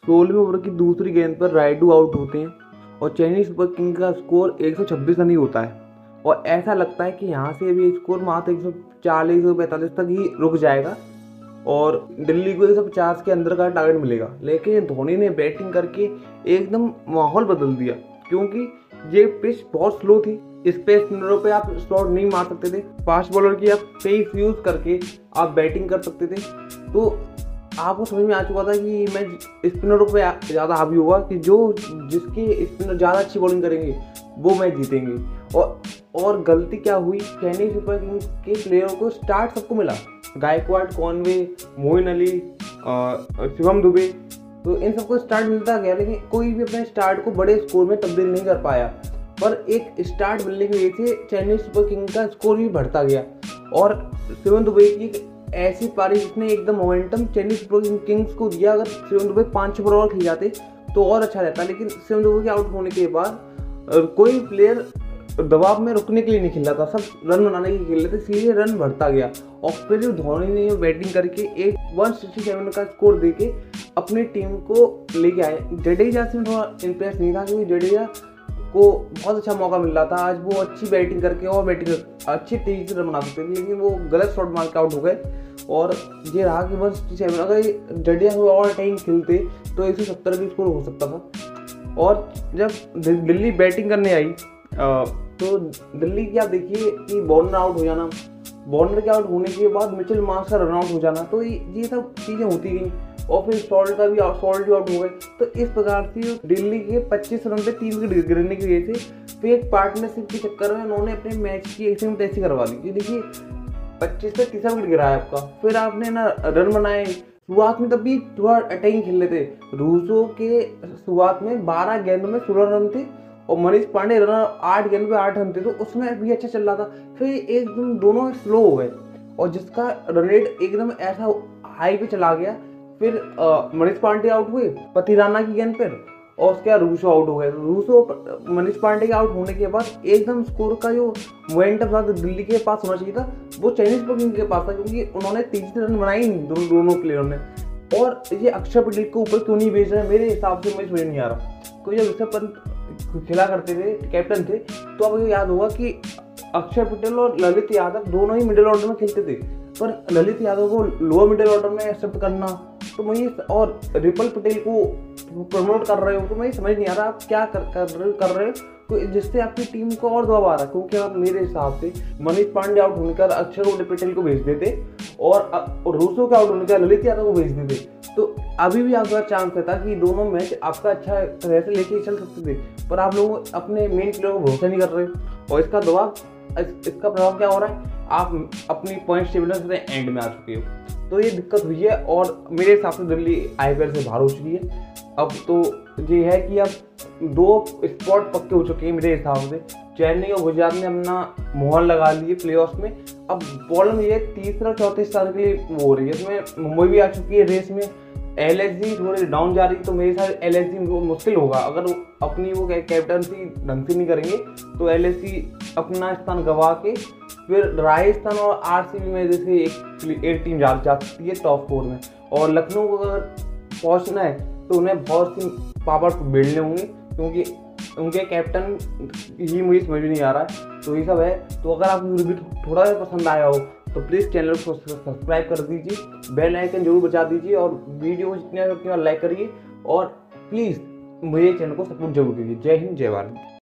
16वें over की दूसरी गेंद पर रायडू आउट होते हैं और चेन्नई सुपर किंग का स्कोर 126 रन ही होता है। और ऐसा लगता है कि यहाँ से भी स्कोर मात्र 140-145 तक ही रुक जाएगा और दिल्ली को 150 के अंदर का टारगेट मिलेगा। लेकिन धोनी ने बैटिंग करके एकदम माहौल बदल दिया, क्योंकि ये पिच बहुत स्लो थी। इस पे स्पिनरों पे आप शॉट नहीं मार सकते थे, फास्ट बॉलर की आप पेस यूज करके आप बैटिंग कर सकते थे। तो आपको समझ में आ चुका था कि मैच स्पिनरों पे ज़्यादा हावी होगा, कि जो जिसके स्पिनर ज़्यादा अच्छी बॉलिंग करेंगे वो मैच जीतेंगे। और गलती क्या हुई, चेन्नई सुपर किंग्स के प्लेयरों को स्टार्ट सबको मिला, गायकवाड़, कॉनवे, मोइन अली, शिवम दुबे, तो इन सबको स्टार्ट मिलता गया, लेकिन कोई भी अपने स्टार्ट को बड़े स्कोर में तब्दील नहीं कर पाया। पर एक स्टार्ट मिलने की वजह से चेन्नई सुपर किंग का स्कोर भी बढ़ता गया और शिवम दुबे की ऐसी पारी जिसने एकदम मोमेंटम चेन्नई सुपर किंग्स को दिया। अगर शिवम दुबे 5-6 ओवर खेल जाते तो और अच्छा रहता, लेकिन शिवम दुबे के आउट होने के बाद कोई प्लेयर दबाव में रुकने के लिए नहीं खेल रहा था, सब रन बनाने के लिए खेल रहे थे, इसलिए रन बढ़ता गया। और फिर धोनी ने बैटिंग करके एक 167 का स्कोर देके अपनी टीम को लेके आए। जडेजा से थोड़ा इंप्रेस नहीं था, क्योंकि जडेजा को बहुत अच्छा मौका मिल रहा था, आज वो अच्छी बैटिंग करके और अच्छी तेजी से रन बना सकते थे, लेकिन वो गलत शॉट मार के आउट हो गए। और ये रहा कि 167, अगर जडेजा को और टाइम खेलते तो 170 भी स्कोर हो सकता था। और जब दिल्ली बैटिंग करने आई तो दिल्ली की आप देखिए कि वार्नर आउट हो जाना, वार्नर के आउट होने के बाद मिचेल मार्श का रन आउट हो जाना, तो ये सब चीज़ें होती गई। और फिर सॉल्ट भी आउट हो गए। तो इस प्रकार से दिल्ली के 25 रन पे 3 विकेट गिरने की वजह से फिर एक पार्टनरशिप के चक्कर में उन्होंने अपने मैच की ऐसी करवा ली। देखिए 25 पे 30 विकेट गिरा है आपका, फिर आपने ना रन बनाए। शुरुआत में तब भी थोड़ा अटैकिंग खेल रहे थे, रूसो के शुरुआत में 12 गेंदों में 16 रन थे और मनीष पांडे रन 8 गेंद पे 8 रन थे, तो उसमें भी अच्छा चल रहा था। फिर एकदम दोनों स्लो हो गए और जिसका रन रेट एकदम ऐसा हाई पे चला गया। फिर मनीष पांडे आउट हुए पतिराना की गेंद पर और उसके बाद रूसो आउट हो गए। रूसो मनीष पांडे के आउट होने के बाद एकदम स्कोर का जो मोमेंटम था दिल्ली के पास होना चाहिए था, वो चेन्नई सुपर किंग्स के पास था, क्योंकि उन्होंने 30 रन बनाए नहीं दोनों प्लेयरों ने। और ये अक्षर पटेल को ऊपर क्यों नहीं भेज रहे, मेरे हिसाब से मुझे समझ नहीं आ रहा। कोई जब ऋषभ पंत खेला करते थे, कैप्टन थे, तो आपको याद होगा कि अक्षर पटेल और ललित यादव दोनों ही मिडिल ऑर्डर में खेलते थे, पर ललित यादव को लोअर मिडिल ऑर्डर में एक्सेप्ट करना, तो मुझे और रिपल पटेल को प्रमोट कर रहे हो, तो मुझे समझ नहीं आ रहा आप क्या कर रहे हो, तो जिससे आपकी टीम को और दबाव आ रहा है। क्योंकि आप मेरे हिसाब से मनीष पांडे आउट होने का अक्षर पटेल को भेज देते और रूसो के आउट होने का ललित यादव को भेज देते, तो अभी भी आपका चांस था कि दोनों मैच आपका अच्छा तरह से लेके चल सकते थे। पर आप लोग अपने मेन प्लेयर को भरोसा नहीं कर रहे हो और इसका प्रभाव क्या हो रहा है, आप अपनी पॉइंट टेबल से एंड में आ चुके हो। तो ये दिक्कत हुई है और मेरे हिसाब से दिल्ली IPL से बाहर हो चुकी है। अब तो ये है कि अब 2 स्पॉट पक्के हो चुके हैं मेरे हिसाब से। चेन्नई और गुजरात ने अपना मोहर लगा लिए प्लेऑफ्स में। अब प्रॉब्लम ये तीसरा चौथे स्थान के लिए वो हो रही है, इसमें मुंबई भी आ चुकी है रेस में। LSG थोड़े डाउन जा रही, तो मेरे साथ LSG मुश्किल होगा, अगर अपनी वो कैप्टनसी ढंग से नहीं करेंगे तो LSG अपना स्थान गंवा के फिर राजस्थान और RCB में जैसे एक टीम जा सकती है टॉप 4 में। और लखनऊ को अगर पहुंचना है तो उन्हें बहुत सी पावर बिल्डने होंगे, क्योंकि उनके कैप्टन ही मुझे समझ में नहीं आ रहा है। तो ये सब है। तो अगर आपको वीडियो थोड़ा सा पसंद आया हो तो प्लीज़ चैनल को सब्सक्राइब कर दीजिए, बेल आइकन जरूर बजा दीजिए और वीडियो को जितने लाइक करिए और प्लीज़ मुझे चैनल को सपोर्ट जरूर कीजिए। जय हिंद, जय भारत।